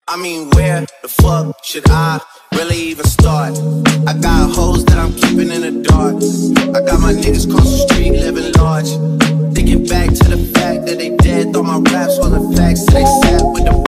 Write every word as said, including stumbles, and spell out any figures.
I mean, where the fuck should I really even start? I got hoes that I'm keeping in the dark. I got my niggas across the street living large. Thinking back to the fact that they dead, thought my raps wasn't facts, so they sat with the